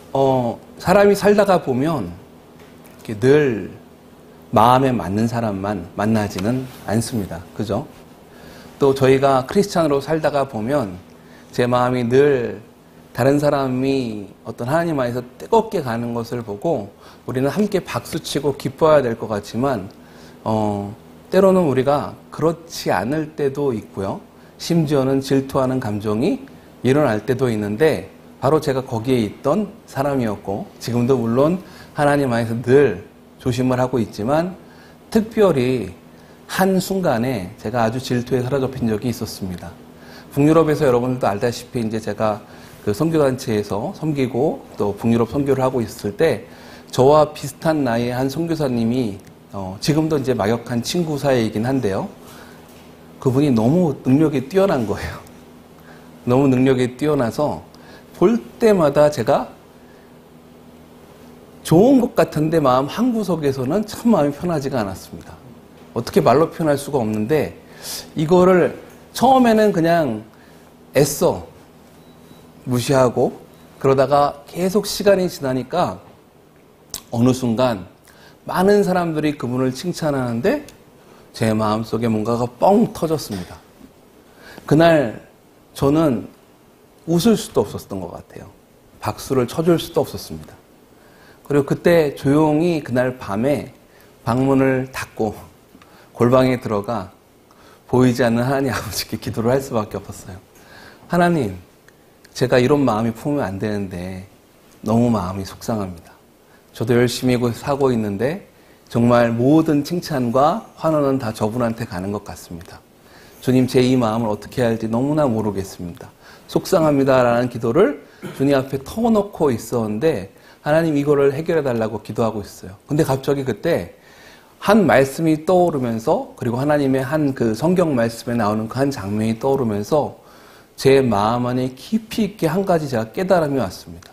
사람이 살다가 보면 이렇게 늘 마음에 맞는 사람만 만나지는 않습니다. 그죠? 또 저희가 크리스찬으로 살다가 보면 제 마음이 늘 다른 사람이 어떤 하나님 안에서 뜨겁게 가는 것을 보고 우리는 함께 박수치고 기뻐해야 될 것 같지만 때로는 우리가 그렇지 않을 때도 있고요. 심지어는 질투하는 감정이 일어날 때도 있는데 바로 제가 거기에 있던 사람이었고 지금도 물론 하나님 안에서 늘 조심을 하고 있지만 특별히 한순간에 제가 아주 질투에 사로잡힌 적이 있었습니다. 북유럽에서 여러분들도 알다시피 이제 제가 그 선교단체에서 섬기고 또 북유럽 선교를 하고 있을 때 저와 비슷한 나이의 한 선교사님이 지금도 이제 막역한 친구 사이이긴 한데요. 그분이 너무 능력이 뛰어난 거예요. 너무 능력이 뛰어나서 볼 때마다 제가 좋은 것 같은데 마음 한구석에서는 참 마음이 편하지가 않았습니다. 어떻게 말로 표현할 수가 없는데 이거를 처음에는 그냥 애써 무시하고 그러다가 계속 시간이 지나니까 어느 순간 많은 사람들이 그분을 칭찬하는데 제 마음속에 뭔가가 뻥 터졌습니다. 그날 저는 웃을 수도 없었던 것 같아요. 박수를 쳐줄 수도 없었습니다. 그리고 그때 조용히 그날 밤에 방문을 닫고 골방에 들어가 보이지 않는 하나님 아버지께 기도를 할 수밖에 없었어요. 하나님, 제가 이런 마음이 품으면 안 되는데 너무 마음이 속상합니다. 저도 열심히 사고 있는데 정말 모든 칭찬과 환호는 다 저분한테 가는 것 같습니다. 주님, 제 이 마음을 어떻게 해야 할지 너무나 모르겠습니다. 속상합니다라는 기도를 주님 앞에 터놓고 있었는데 하나님 이거를 해결해 달라고 기도하고 있어요. 근데 갑자기 그때 한 말씀이 떠오르면서 그리고 하나님의 한 그 성경 말씀에 나오는 그 한 장면이 떠오르면서 제 마음 안에 깊이 있게 한 가지 제가 깨달음이 왔습니다.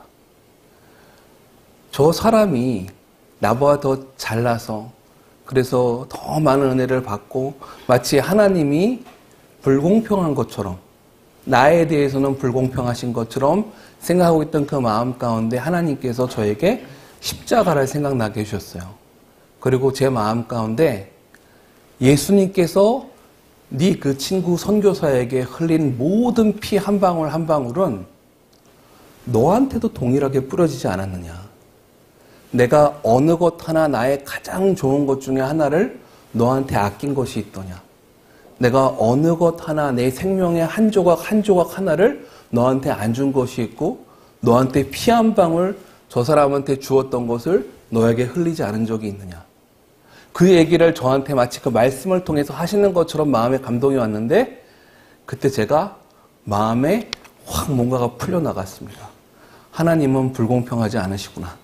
저 사람이 나보다 더 잘나서 그래서 더 많은 은혜를 받고 마치 하나님이 불공평한 것처럼 나에 대해서는 불공평하신 것처럼 생각하고 있던 그 마음 가운데 하나님께서 저에게 십자가를 생각나게 해주셨어요. 그리고 제 마음 가운데 예수님께서 네 그 친구 선교사에게 흘린 모든 피 한 방울 한 방울은 너한테도 동일하게 뿌려지지 않았느냐. 내가 어느 것 하나 나의 가장 좋은 것 중에 하나를 너한테 아낀 것이 있더냐. 내가 어느 것 하나 내 생명의 한 조각 한 조각 하나를 너한테 안 준 것이 있고 너한테 피 한 방울 저 사람한테 주었던 것을 너에게 흘리지 않은 적이 있느냐. 그 얘기를 저한테 마치 그 말씀을 통해서 하시는 것처럼 마음에 감동이 왔는데 그때 제가 마음에 확 뭔가가 풀려나갔습니다. 하나님은 불공평하지 않으시구나.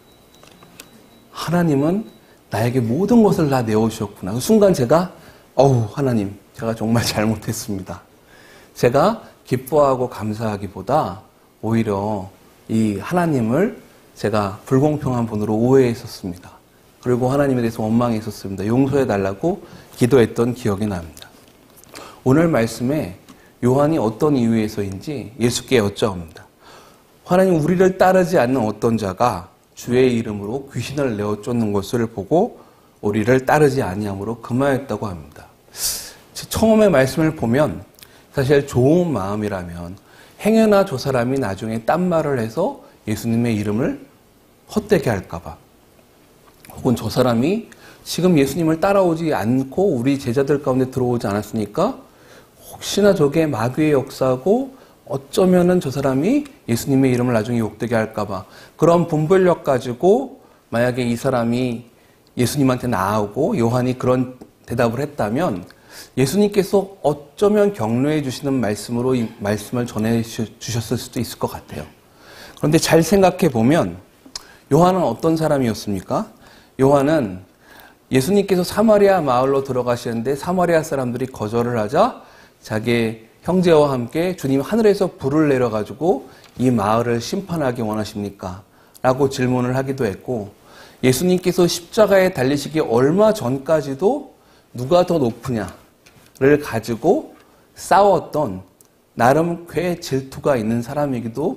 하나님은 나에게 모든 것을 다 내어주셨구나. 그 순간 제가 하나님, 제가 정말 잘못했습니다. 제가 기뻐하고 감사하기보다 오히려 이 하나님을 제가 불공평한 분으로 오해했었습니다. 그리고 하나님에 대해서 원망했었습니다. 용서해달라고 기도했던 기억이 납니다. 오늘 말씀에 요한이 어떤 이유에서인지 예수께 여쭤옵니다. 하나님, 우리를 따르지 않는 어떤 자가 주의 이름으로 귀신을 내어 쫓는 것을 보고 우리를 따르지 아니함으로 금하였다고 합니다. 처음에 말씀을 보면 사실 좋은 마음이라면 행여나 저 사람이 나중에 딴 말을 해서 예수님의 이름을 헛되게 할까봐 혹은 저 사람이 지금 예수님을 따라오지 않고 우리 제자들 가운데 들어오지 않았으니까 혹시나 저게 마귀의 역사고 어쩌면은 저 사람이 예수님의 이름을 나중에 욕되게 할까봐 그런 분별력 가지고 만약에 이 사람이 예수님한테 나아오고 요한이 그런 대답을 했다면 예수님께서 어쩌면 격려해 주시는 말씀으로 이 말씀을 전해 주셨을 수도 있을 것 같아요. 그런데 잘 생각해 보면 요한은 어떤 사람이었습니까? 요한은 예수님께서 사마리아 마을로 들어가시는데 사마리아 사람들이 거절을 하자 자기 형제와 함께 주님 하늘에서 불을 내려가지고 이 마을을 심판하기 원하십니까? 라고 질문을 하기도 했고 예수님께서 십자가에 달리시기 얼마 전까지도 누가 더 높으냐를 가지고 싸웠던 나름 꽤 질투가 있는 사람이기도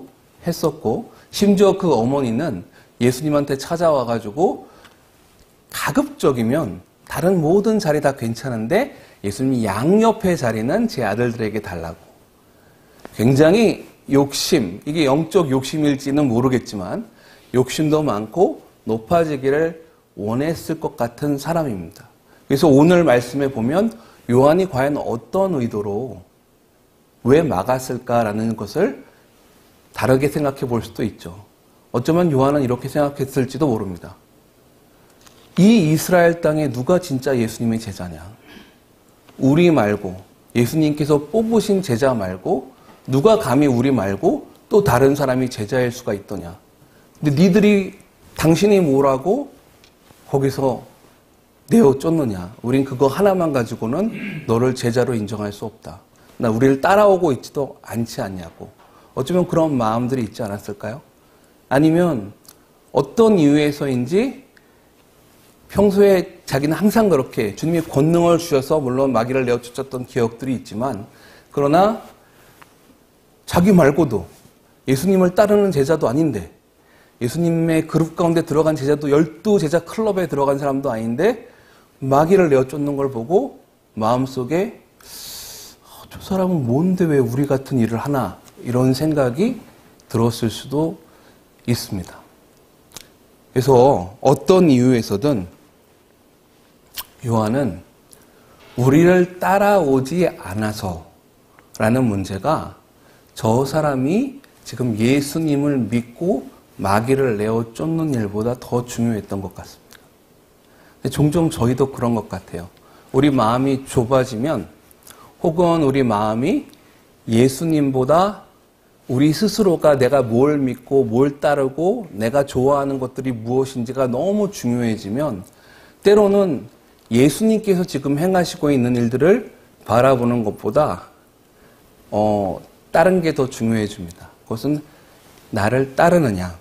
했었고, 심지어 그 어머니는 예수님한테 찾아와가지고 가급적이면 다른 모든 자리 다 괜찮은데 예수님 양옆의 자리는 제 아들들에게 달라고. 굉장히 욕심, 이게 영적 욕심일지는 모르겠지만 욕심도 많고 높아지기를 원했을 것 같은 사람입니다. 그래서 오늘 말씀에 보면 요한이 과연 어떤 의도로 왜 막았을까라는 것을 다르게 생각해 볼 수도 있죠. 어쩌면 요한은 이렇게 생각했을지도 모릅니다. 이 이스라엘 땅에 누가 진짜 예수님의 제자냐? 우리 말고, 예수님께서 뽑으신 제자 말고 누가 감히 우리 말고 또 다른 사람이 제자일 수가 있더냐? 근데 니들이 당신이 뭐라고 거기서 내어 쫓느냐? 우린 그거 하나만 가지고는 너를 제자로 인정할 수 없다. 나 우리를 따라오고 있지도 않지 않냐고. 어쩌면 그런 마음들이 있지 않았을까요? 아니면 어떤 이유에서인지 평소에 자기는 항상 그렇게 주님이 권능을 주셔서 물론 마귀를 내어 쫓았던 기억들이 있지만, 그러나 자기 말고도 예수님을 따르는 제자도 아닌데, 예수님의 그룹 가운데 들어간 제자도 12제자 클럽에 들어간 사람도 아닌데 마귀를 내어 쫓는 걸 보고 마음속에 저 사람은 뭔데 왜 우리 같은 일을 하나, 이런 생각이 들었을 수도 있습니다. 그래서 어떤 이유에서든 요한은 우리를 따라오지 않아서라는 문제가 저 사람이 지금 예수님을 믿고 마귀를 내어 쫓는 일보다 더 중요했던 것 같습니다. 종종 저희도 그런 것 같아요. 우리 마음이 좁아지면, 혹은 우리 마음이 예수님보다 우리 스스로가 내가 뭘 믿고 뭘 따르고 내가 좋아하는 것들이 무엇인지가 너무 중요해지면 때로는 예수님께서 지금 행하시고 있는 일들을 바라보는 것보다 다른 게 더 중요해집니다. 그것은 나를 따르느냐.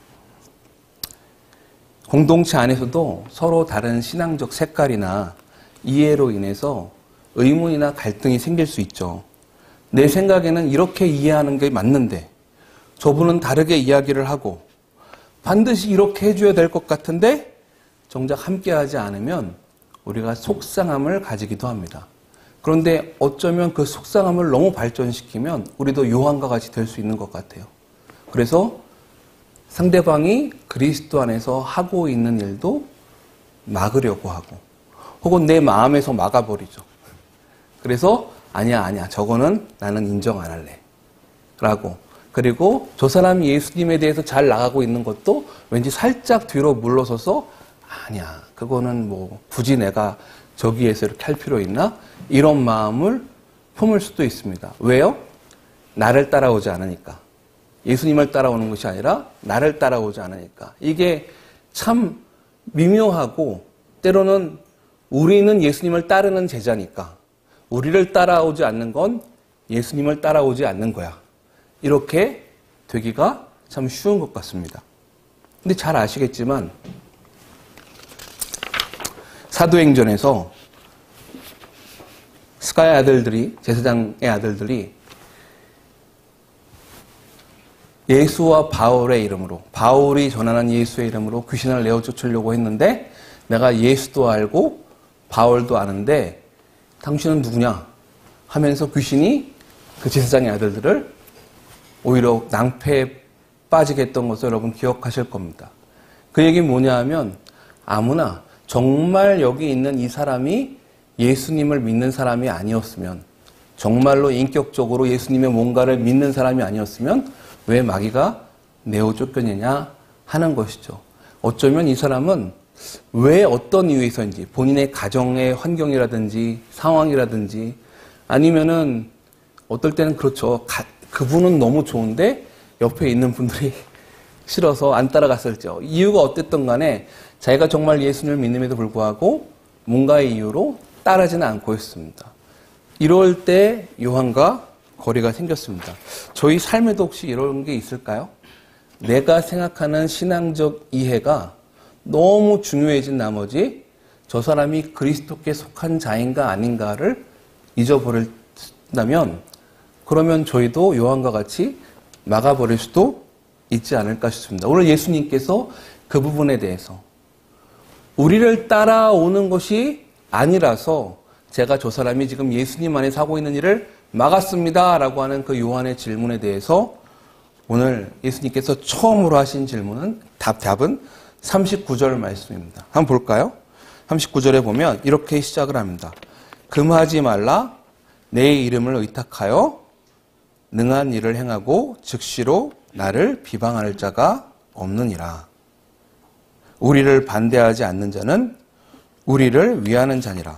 공동체 안에서도 서로 다른 신앙적 색깔이나 이해로 인해서 의문이나 갈등이 생길 수 있죠. 내 생각에는 이렇게 이해하는 게 맞는데 저분은 다르게 이야기를 하고 반드시 이렇게 해줘야 될 것 같은데 정작 함께하지 않으면 우리가 속상함을 가지기도 합니다. 그런데 어쩌면 그 속상함을 너무 발전시키면 우리도 요한과 같이 될 수 있는 것 같아요. 그래서 상대방이 그리스도 안에서 하고 있는 일도 막으려고 하고, 혹은 내 마음에서 막아버리죠. 그래서 아니야 저거는 나는 인정 안 할래 라고. 그리고 저 사람이 예수님에 대해서 잘 나가고 있는 것도 왠지 살짝 뒤로 물러서서 아니야 그거는 뭐 굳이 내가 저기에서 이렇게 할 필요 있나? 이런 마음을 품을 수도 있습니다. 왜요? 나를 따라오지 않으니까. 예수님을 따라오는 것이 아니라 나를 따라오지 않으니까. 이게 참 미묘하고, 때로는 우리는 예수님을 따르는 제자니까 우리를 따라오지 않는 건 예수님을 따라오지 않는 거야. 이렇게 되기가 참 쉬운 것 같습니다. 근데 잘 아시겠지만 사도행전에서 스가의 아들들이, 제사장의 아들들이 예수와 바울의 이름으로, 바울이 전하는 예수의 이름으로 귀신을 내어 쫓으려고 했는데, 내가 예수도 알고 바울도 아는데 당신은 누구냐 하면서 귀신이 그 제사장의 아들들을 오히려 낭패에 빠지게 했던 것을 여러분 기억하실 겁니다. 그 얘기는 뭐냐 하면, 아무나 정말 여기 있는 이 사람이 예수님을 믿는 사람이 아니었으면, 정말로 인격적으로 예수님의 뭔가를 믿는 사람이 아니었으면 왜 마귀가 내어 쫓겼느냐 하는 것이죠. 어쩌면 이 사람은 왜 어떤 이유에서인지, 본인의 가정의 환경이라든지 상황이라든지, 아니면은 어떨 때는 그렇죠. 그분은 너무 좋은데 옆에 있는 분들이 싫어서 안 따라갔을죠. 이유가 어땠든 간에 자기가 정말 예수님을 믿음에도 불구하고 뭔가의 이유로 따르지는 않고 있습니다. 이럴 때 요한과 거리가 생겼습니다. 저희 삶에도 혹시 이런 게 있을까요? 내가 생각하는 신앙적 이해가 너무 중요해진 나머지 저 사람이 그리스도께 속한 자인가 아닌가를 잊어버린다면, 그러면 저희도 요한과 같이 막아버릴 수도 있지 않을까 싶습니다. 오늘 예수님께서 그 부분에 대해서 우리를 따라오는 것이 아니라서 제가 저 사람이 지금 예수님 안에 사고 있는 일을 막았습니다 라고 하는 그 요한의 질문에 대해서 오늘 예수님께서 처음으로 하신 질문은 답은 39절 말씀입니다. 한번 볼까요? 39절에 보면 이렇게 시작을 합니다. 금하지 말라 내 이름을 의탁하여 능한 일을 행하고 즉시로 나를 비방할 자가 없느니라. 우리를 반대하지 않는 자는 우리를 위하는 자니라.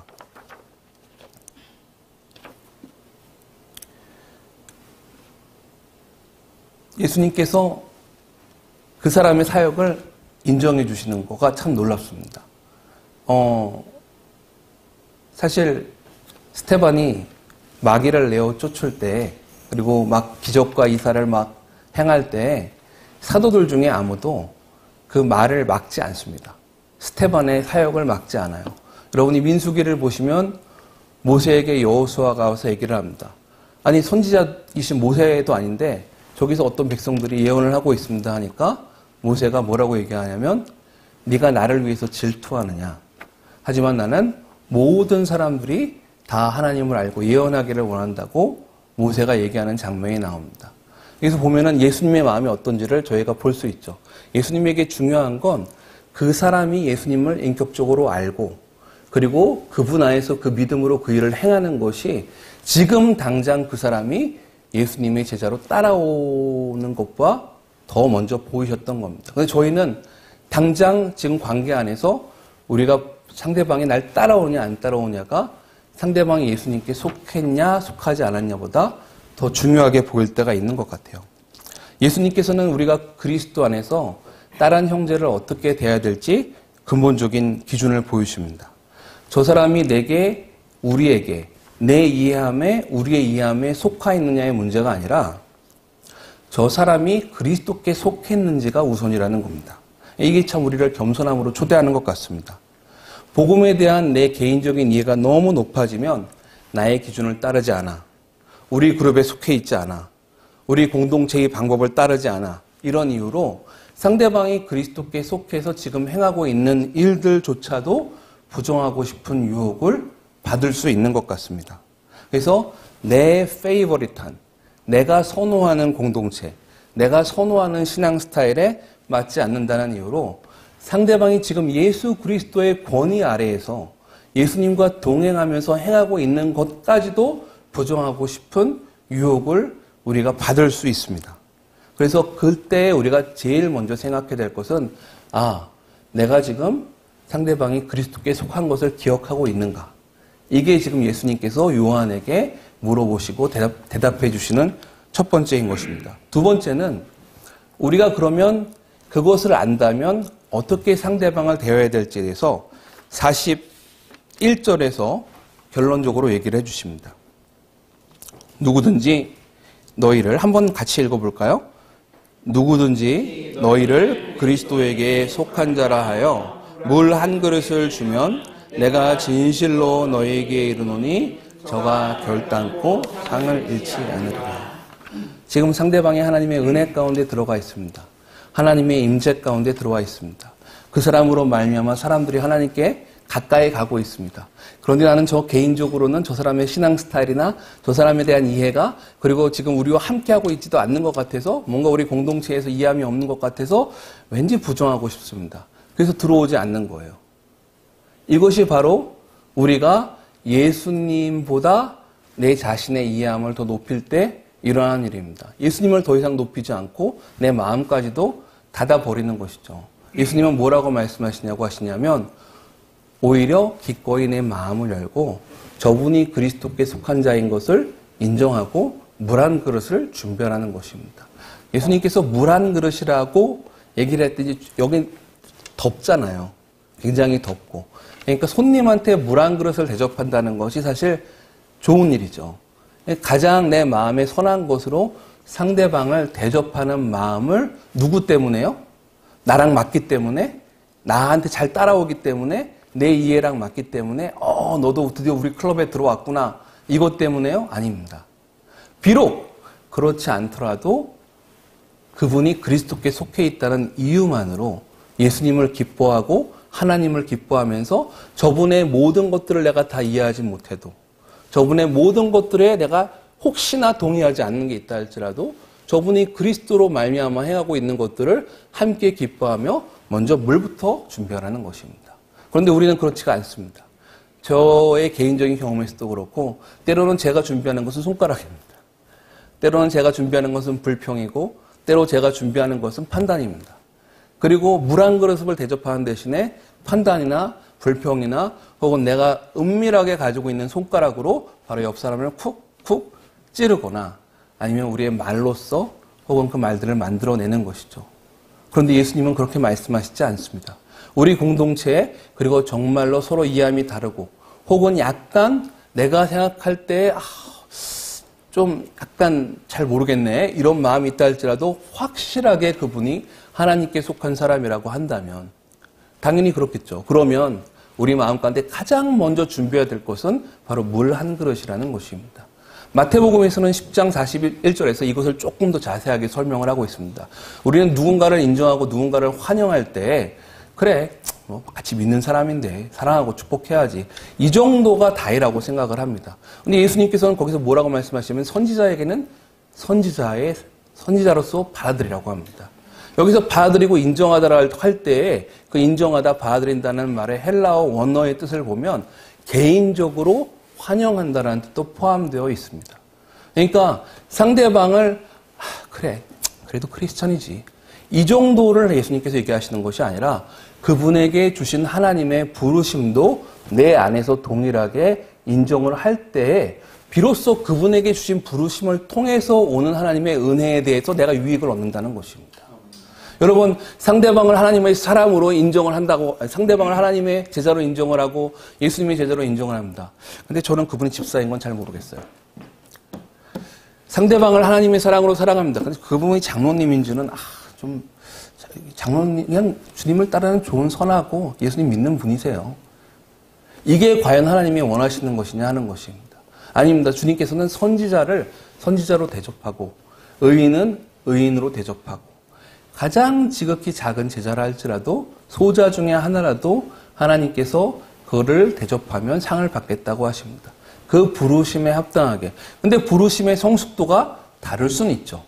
예수님께서 그 사람의 사역을 인정해 주시는 거가 참 놀랍습니다. 사실 스테반이 마귀를 내어 쫓을 때 그리고 막 기적과 이사를 막 행할 때 사도들 중에 아무도 그 말을 막지 않습니다. 스테반의 사역을 막지 않아요. 여러분이 민수기를 보시면 모세에게 여호수아가 와서 얘기를 합니다. 아니 선지자이신 모세도 아닌데 저기서 어떤 백성들이 예언을 하고 있습니다 하니까 모세가 뭐라고 얘기하냐면 네가 나를 위해서 질투하느냐. 하지만 나는 모든 사람들이 다 하나님을 알고 예언하기를 원한다고 모세가 얘기하는 장면이 나옵니다. 여기서 보면은 예수님의 마음이 어떤지를 저희가 볼 수 있죠. 예수님에게 중요한 건 그 사람이 예수님을 인격적으로 알고 그리고 그분 안에서 그 믿음으로 그 일을 행하는 것이 지금 당장 그 사람이 예수님의 제자로 따라오는 것과 더 먼저 보이셨던 겁니다. 근데 저희는 당장 지금 관계 안에서 우리가 상대방이 날 따라오냐 안 따라오냐가 상대방이 예수님께 속했냐 속하지 않았냐보다 더 중요하게 보일 때가 있는 것 같아요. 예수님께서는 우리가 그리스도 안에서 다른 형제를 어떻게 대해야 될지 근본적인 기준을 보여주십니다. 저 사람이 내게, 우리에게, 내 이해함에, 우리의 이해함에 속하 있느냐의 문제가 아니라 저 사람이 그리스도께 속했는지가 우선이라는 겁니다. 이게 참 우리를 겸손함으로 초대하는 것 같습니다. 복음에 대한 내 개인적인 이해가 너무 높아지면 나의 기준을 따르지 않아. 우리 그룹에 속해 있지 않아. 우리 공동체의 방법을 따르지 않아. 이런 이유로 상대방이 그리스도께 속해서 지금 행하고 있는 일들조차도 부정하고 싶은 유혹을 받을 수 있는 것 같습니다. 그래서 내 페이버릿한, 내가 선호하는 공동체, 내가 선호하는 신앙 스타일에 맞지 않는다는 이유로 상대방이 지금 예수 그리스도의 권위 아래에서 예수님과 동행하면서 행하고 있는 것까지도 부정하고 싶은 유혹을 우리가 받을 수 있습니다. 그래서 그때 우리가 제일 먼저 생각해야 될 것은 내가 지금 상대방이 그리스도께 속한 것을 기억하고 있는가? 이게 지금 예수님께서 요한에게 물어보시고 대답해 주시는 첫 번째인 것입니다. 두 번째는 우리가 그러면 그것을 안다면 어떻게 상대방을 대해야 될지에 대해서 41절에서 결론적으로 얘기를 해주십니다. 누구든지 너희를 한번 같이 읽어볼까요? 누구든지 너희를 그리스도에게 속한 자라 하여 물 한 그릇을 주면 내가 진실로 너희에게 이르노니 저가 결단코 상을 잃지 않으리라. 지금 상대방이 하나님의 은혜 가운데 들어가 있습니다. 하나님의 임재 가운데 들어와 있습니다. 그 사람으로 말미암아 사람들이 하나님께 가까이 가고 있습니다. 그런데 나는 저 개인적으로는 저 사람의 신앙 스타일이나 저 사람에 대한 이해가 그리고 지금 우리와 함께하고 있지도 않는 것 같아서 뭔가 우리 공동체에서 이해함이 없는 것 같아서 왠지 부정하고 싶습니다. 그래서 들어오지 않는 거예요. 이것이 바로 우리가 예수님보다 내 자신의 이해함을 더 높일 때 일어나는 일입니다. 예수님을 더 이상 높이지 않고 내 마음까지도 닫아버리는 것이죠. 예수님은 뭐라고 말씀하시냐고 하시냐면 오히려 기꺼이 내 마음을 열고 저분이 그리스도께 속한 자인 것을 인정하고 물 한 그릇을 준비하는 것입니다. 예수님께서 물 한 그릇이라고 얘기를 했더니 여기 덥잖아요. 굉장히 덥고. 그러니까 손님한테 물 한 그릇을 대접한다는 것이 사실 좋은 일이죠. 가장 내 마음에 선한 것으로 상대방을 대접하는 마음을 누구 때문에요? 나랑 맞기 때문에? 나한테 잘 따라오기 때문에? 내 이해랑 맞기 때문에 너도 드디어 우리 클럽에 들어왔구나. 이것 때문에요? 아닙니다. 비록 그렇지 않더라도 그분이 그리스도께 속해 있다는 이유만으로 예수님을 기뻐하고 하나님을 기뻐하면서 저분의 모든 것들을 내가 다 이해하지 못해도, 저분의 모든 것들에 내가 혹시나 동의하지 않는 게 있다 할지라도 저분이 그리스도로 말미암아 행하고 있는 것들을 함께 기뻐하며 먼저 물부터 준비하라는 것입니다. 그런데 우리는 그렇지가 않습니다. 저의 개인적인 경험에서도 그렇고 때로는 제가 준비하는 것은 손가락입니다. 때로는 제가 준비하는 것은 불평이고 때로 제가 준비하는 것은 판단입니다. 그리고 물 한 그릇을 대접하는 대신에 판단이나 불평이나 혹은 내가 은밀하게 가지고 있는 손가락으로 바로 옆 사람을 쿡쿡 찌르거나 아니면 우리의 말로써 혹은 그 말들을 만들어내는 것이죠. 그런데 예수님은 그렇게 말씀하시지 않습니다. 우리 공동체에 그리고 정말로 서로 이해함이 다르고 혹은 약간 내가 생각할 때 좀 약간 잘 모르겠네 이런 마음이 있다 할지라도 확실하게 그분이 하나님께 속한 사람이라고 한다면 당연히 그렇겠죠. 그러면 우리 마음 가운데 가장 먼저 준비해야 될 것은 바로 물 한 그릇이라는 것입니다. 마태복음에서는 10장 41절에서 이것을 조금 더 자세하게 설명을 하고 있습니다. 우리는 누군가를 인정하고 누군가를 환영할 때 그래 뭐 같이 믿는 사람인데 사랑하고 축복해야지 이 정도가 다이라고 생각을 합니다. 근데 예수님께서는 거기서 뭐라고 말씀하시면 선지자에게는 선지자로서 받아들이라고 합니다. 여기서 받아들이고 인정하다라 할 때에 그 인정하다 받아들인다는 말의 헬라어 원어의 뜻을 보면 개인적으로 환영한다라는 뜻도 포함되어 있습니다. 그러니까 상대방을 그래 그래도 크리스천이지 이 정도를 예수님께서 얘기하시는 것이 아니라 그분에게 주신 하나님의 부르심도 내 안에서 동일하게 인정을 할 때에 비로소 그분에게 주신 부르심을 통해서 오는 하나님의 은혜에 대해서 내가 유익을 얻는다는 것입니다. 여러분 상대방을 하나님의 사람으로 인정을 한다고 상대방을 하나님의 제자로 인정을 하고 예수님의 제자로 인정을 합니다. 근데 저는 그분이 집사인 건 잘 모르겠어요. 상대방을 하나님의 사랑으로 사랑합니다. 근데 그분이 장로님인지는 좀 장로님 그냥 주님을 따르는 좋은 선하고 예수님 믿는 분이세요. 이게 과연 하나님이 원하시는 것이냐 하는 것입니다. 아닙니다. 주님께서는 선지자를 선지자로 대접하고 의인은 의인으로 대접하고 가장 지극히 작은 제자라 할지라도 소자 중에 하나라도 하나님께서 그를 대접하면 상을 받겠다고 하십니다. 그 부르심에 합당하게. 근데 부르심의 성숙도가 다를 수는 있죠.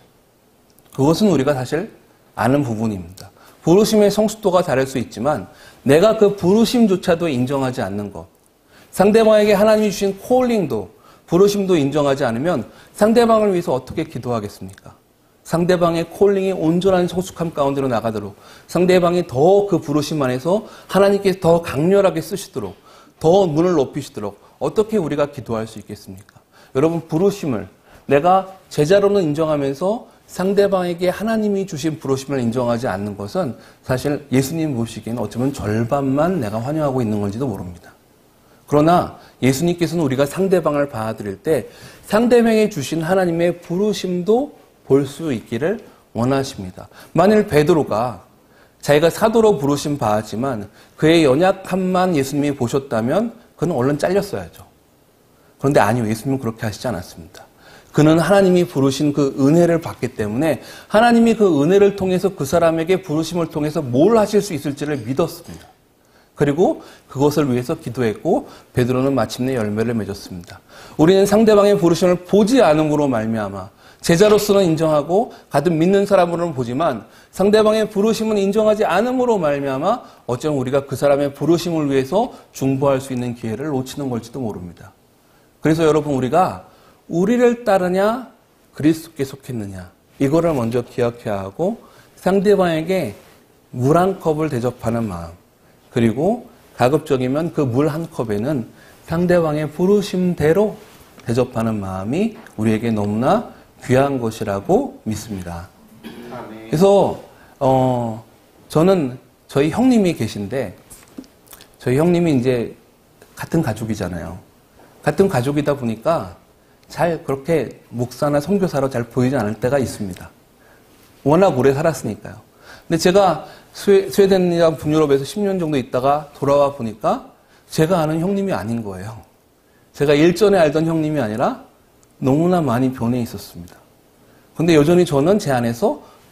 그것은 우리가 사실 아는 부분입니다. 부르심의 성숙도가 다를 수 있지만 내가 그 부르심조차도 인정하지 않는 것. 상대방에게 하나님이 주신 콜링도 부르심도 인정하지 않으면 상대방을 위해서 어떻게 기도하겠습니까? 상대방의 콜링이 온전한 성숙함 가운데로 나가도록 상대방이 더 그 부르심 안에서 하나님께 더 강렬하게 쓰시도록 더 문을 높이시도록 어떻게 우리가 기도할 수 있겠습니까? 여러분 부르심을 내가 제자로는 인정하면서 상대방에게 하나님이 주신 부르심을 인정하지 않는 것은 사실 예수님 보시기에는 어쩌면 절반만 내가 환영하고 있는 건지도 모릅니다. 그러나 예수님께서는 우리가 상대방을 받아들일 때 상대방에게 주신 하나님의 부르심도 볼 수 있기를 원하십니다. 만일 베드로가 자기가 사도로 부르심 받았지만 그의 연약함만 예수님이 보셨다면 그는 얼른 잘렸어야죠. 그런데 아니요. 예수님은 그렇게 하시지 않았습니다. 그는 하나님이 부르신 그 은혜를 받기 때문에 하나님이 그 은혜를 통해서 그 사람에게 부르심을 통해서 뭘 하실 수 있을지를 믿었습니다. 그리고 그것을 위해서 기도했고 베드로는 마침내 열매를 맺었습니다. 우리는 상대방의 부르심을 보지 않음으로 말미암아 제자로서는 인정하고 같은 믿는 사람으로는 보지만 상대방의 부르심은 인정하지 않음으로 말미암아 어쩌면 우리가 그 사람의 부르심을 위해서 중보할 수 있는 기회를 놓치는 걸지도 모릅니다. 그래서 여러분 우리가 우리를 따르냐 그리스도께 속했느냐 이거를 먼저 기억해야 하고 상대방에게 물 한 컵을 대접하는 마음 그리고 가급적이면 그 물 한 컵에는 상대방의 부르심대로 대접하는 마음이 우리에게 너무나 귀한 것이라고 믿습니다. 그래서 저는 저희 형님이 계신데 저희 형님이 이제 같은 가족이잖아요. 같은 가족이다 보니까 잘 그렇게 목사나 선교사로 잘 보이지 않을 때가 있습니다. 워낙 오래 살았으니까요. 근데 제가 스웨덴이랑 북유럽에서 10년 정도 있다가 돌아와 보니까 제가 아는 형님이 아닌 거예요. 제가 일전에 알던 형님이 아니라 너무나 많이 변해 있었습니다. 근데 여전히 저는 제 안에서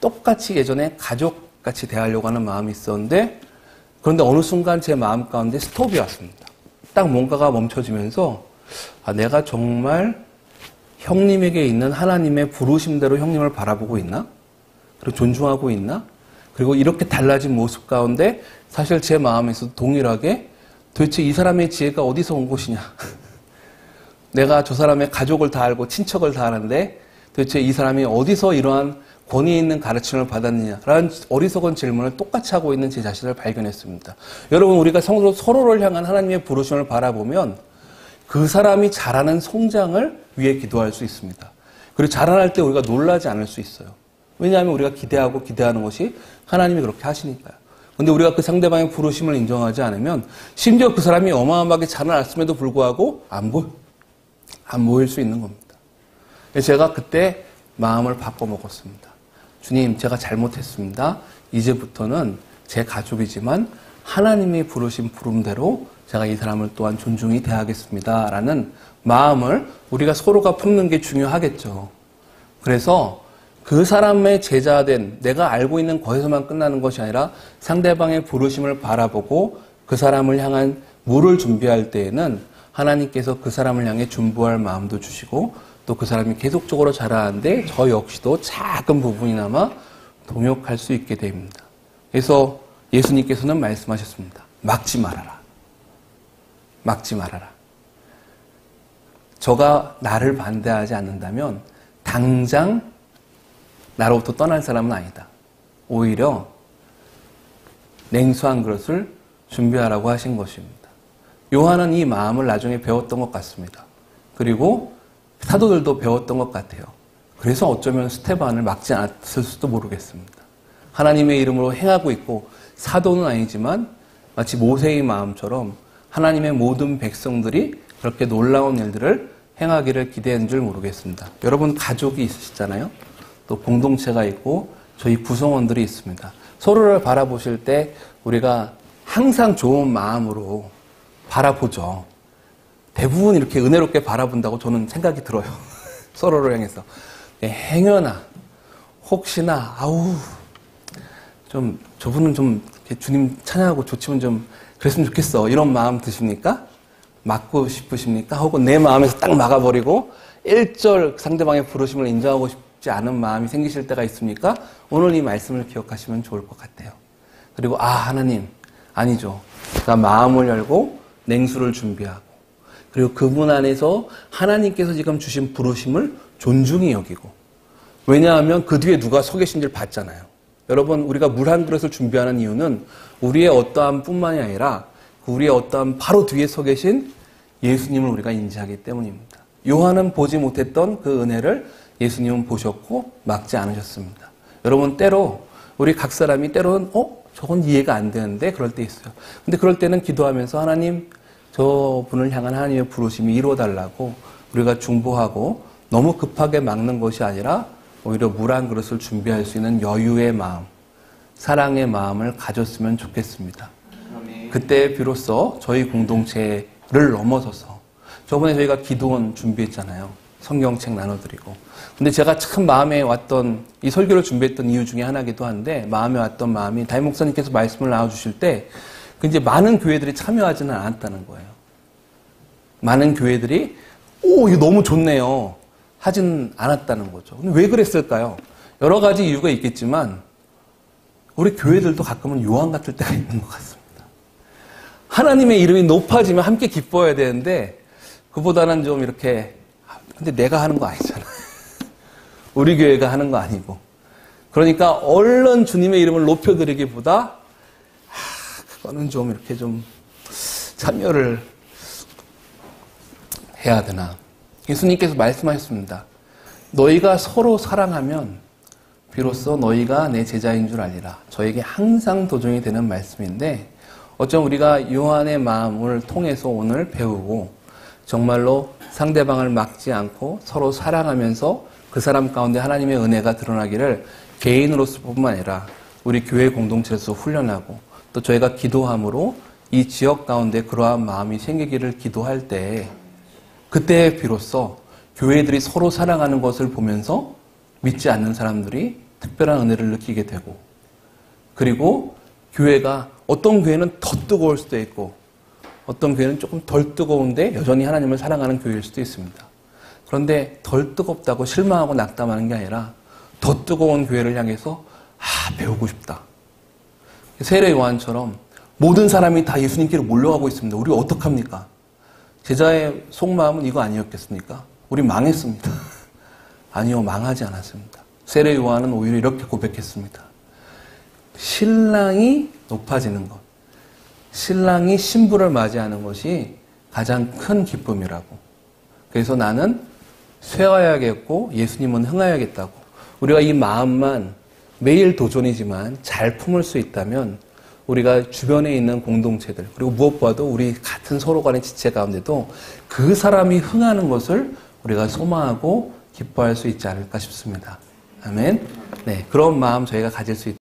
똑같이 예전에 가족같이 대하려고 하는 마음이 있었는데 그런데 어느 순간 제 마음 가운데 스톱이 왔습니다. 딱 뭔가가 멈춰지면서 내가 정말 형님에게 있는 하나님의 부르심대로 형님을 바라보고 있나? 그리고 존중하고 있나? 그리고 이렇게 달라진 모습 가운데 사실 제 마음에서 동일하게 도대체 이 사람의 지혜가 어디서 온 것이냐? 내가 저 사람의 가족을 다 알고 친척을 다 아는데 도대체 이 사람이 어디서 이러한 권위 있는 가르침을 받았느냐? 라는 어리석은 질문을 똑같이 하고 있는 제 자신을 발견했습니다. 여러분, 우리가 서로를 향한 하나님의 부르심을 바라보면 그 사람이 잘하는 성장을 위해 기도할 수 있습니다. 그리고 자라날 때 우리가 놀라지 않을 수 있어요. 왜냐하면 우리가 기대하는 것이 하나님이 그렇게 하시니까요. 근데 우리가 그 상대방의 부르심을 인정하지 않으면 심지어 그 사람이 어마어마하게 자라났음에도 불구하고 안 보일 수 있는 겁니다. 제가 그때 마음을 바꿔먹었습니다. 주님, 제가 잘못했습니다. 이제부터는 제 가족이지만 하나님이 부르신 부름대로 제가 이 사람을 또한 존중히 대하겠습니다. 라는 마음을 우리가 서로가 품는 게 중요하겠죠. 그래서 그 사람의 제자된 내가 알고 있는 것에서만 끝나는 것이 아니라 상대방의 부르심을 바라보고 그 사람을 향한 물을 준비할 때에는 하나님께서 그 사람을 향해 준부할 마음도 주시고 또 그 사람이 계속적으로 자라는데 저 역시도 작은 부분이나마 동역할 수 있게 됩니다. 그래서 예수님께서는 말씀하셨습니다. 막지 말아라. 막지 말아라. 저가 나를 반대하지 않는다면 당장 나로부터 떠날 사람은 아니다. 오히려 냉수한 그릇을 준비하라고 하신 것입니다. 요한은 이 마음을 나중에 배웠던 것 같습니다. 그리고 사도들도 배웠던 것 같아요. 그래서 어쩌면 스테반을 막지 않았을 수도 모르겠습니다. 하나님의 이름으로 행하고 있고 사도는 아니지만 마치 모세의 마음처럼 하나님의 모든 백성들이 그렇게 놀라운 일들을 행하기를 기대한 줄 모르겠습니다. 여러분 가족이 있으시잖아요. 또 공동체가 있고 저희 구성원들이 있습니다. 서로를 바라보실 때 우리가 항상 좋은 마음으로 바라보죠. 대부분 이렇게 은혜롭게 바라본다고 저는 생각이 들어요. 서로를 향해서. 행여나 혹시나 좀 저분은 좀 주님 찬양하고 좋지만 좀 그랬으면 좋겠어. 이런 마음 드십니까? 막고 싶으십니까? 혹은 내 마음에서 딱 막아버리고 1절 상대방의 부르심을 인정하고 싶지 않은 마음이 생기실 때가 있습니까? 오늘 이 말씀을 기억하시면 좋을 것 같아요. 그리고 하나님 아니죠. 나 마음을 열고 냉수를 준비하고 그리고 그분 안에서 하나님께서 지금 주신 부르심을 존중히 여기고 왜냐하면 그 뒤에 누가 서 계신지를 봤잖아요. 여러분 우리가 물 한 그릇을 준비하는 이유는 우리의 어떠함 뿐만이 아니라 우리의 어떠함 바로 뒤에 서 계신 예수님을 우리가 인지하기 때문입니다. 요한은 보지 못했던 그 은혜를 예수님은 보셨고 막지 않으셨습니다. 여러분 때로 우리 각 사람이 때로는 저건 이해가 안 되는데 그럴 때 있어요. 근데 그럴 때는 기도하면서 하나님 저분을 향한 하나님의 부르심이 이루어달라고 우리가 중보하고 너무 급하게 막는 것이 아니라 오히려 물 한 그릇을 준비할 수 있는 여유의 마음, 사랑의 마음을 가졌으면 좋겠습니다. 그때 비로소 저희 공동체를 넘어서서 저번에 저희가 기도원 준비했잖아요. 성경책 나눠드리고. 근데 제가 참 마음에 왔던 이 설교를 준비했던 이유 중에 하나기도 한데 마음에 왔던 마음이 담임 목사님께서 말씀을 나눠주실 때 이제 많은 교회들이 참여하지는 않았다는 거예요. 많은 교회들이 이거 너무 좋네요. 하진 않았다는 거죠. 왜 그랬을까요? 여러 가지 이유가 있겠지만 우리 교회들도 가끔은 요한 같을 때가 있는 것 같습니다. 하나님의 이름이 높아지면 함께 기뻐해야 되는데 그보다는 좀 이렇게 근데 내가 하는 거 아니잖아. 우리 교회가 하는 거 아니고. 그러니까 얼른 주님의 이름을 높여드리기보다 그거는 좀 이렇게 좀 참여를 해야 되나. 예수님께서 말씀하셨습니다. 너희가 서로 사랑하면 비로소 너희가 내 제자인 줄 알리라. 저에게 항상 도전이 되는 말씀인데 어쩜 우리가 요한의 마음을 통해서 오늘 배우고 정말로 상대방을 막지 않고 서로 사랑하면서 그 사람 가운데 하나님의 은혜가 드러나기를 개인으로서뿐만 아니라 우리 교회 공동체에서 훈련하고 또 저희가 기도함으로 이 지역 가운데 그러한 마음이 생기기를 기도할 때 그때 비로소 교회들이 서로 사랑하는 것을 보면서 믿지 않는 사람들이 특별한 은혜를 느끼게 되고, 그리고 교회가 어떤 교회는 더 뜨거울 수도 있고 어떤 교회는 조금 덜 뜨거운데 여전히 하나님을 사랑하는 교회일 수도 있습니다. 그런데 덜 뜨겁다고 실망하고 낙담하는 게 아니라 더 뜨거운 교회를 향해서 배우고 싶다. 세례 요한처럼 모든 사람이 다 예수님께로 몰려가고 있습니다. 우리 어떡합니까? 제자의 속마음은 이거 아니었겠습니까? 우리 망했습니다. 아니요, 망하지 않았습니다. 세례 요한은 오히려 이렇게 고백했습니다. 신랑이 높아지는 것, 신랑이 신부를 맞이하는 것이 가장 큰 기쁨이라고. 그래서 나는 쇠어야겠고 예수님은 흥하야겠다고. 우리가 이 마음만 매일 도전이지만 잘 품을 수 있다면 우리가 주변에 있는 공동체들, 그리고 무엇보다도 우리 같은 서로 간의 지체 가운데도 그 사람이 흥하는 것을 우리가 소망하고 기뻐할 수 있지 않을까 싶습니다. 아멘. 네, 그런 마음 저희가 가질 수 있도록